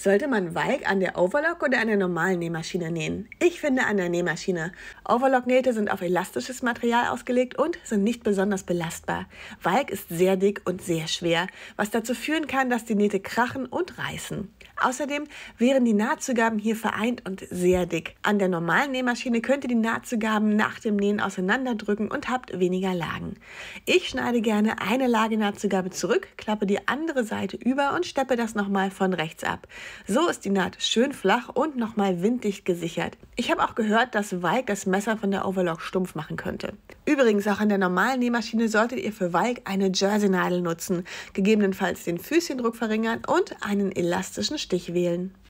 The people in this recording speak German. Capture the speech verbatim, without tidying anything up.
Sollte man Walk an der Overlock oder an der normalen Nähmaschine nähen? Ich finde an der Nähmaschine. Overlock-Nähte sind auf elastisches Material ausgelegt und sind nicht besonders belastbar. Walk ist sehr dick und sehr schwer, was dazu führen kann, dass die Nähte krachen und reißen. Außerdem wären die Nahtzugaben hier vereint und sehr dick. An der normalen Nähmaschine könnt ihr die Nahtzugaben nach dem Nähen auseinanderdrücken und habt weniger Lagen. Ich schneide gerne eine Lage Nahtzugabe zurück, klappe die andere Seite über und steppe das nochmal von rechts ab. So ist die Naht schön flach und nochmal winddicht gesichert. Ich habe auch gehört, dass Walk das Messer von der Overlock stumpf machen könnte. Übrigens, auch an der normalen Nähmaschine solltet ihr für Walk eine Jersey-Nadel nutzen, gegebenenfalls den Füßchendruck verringern und einen elastischen Stich wählen.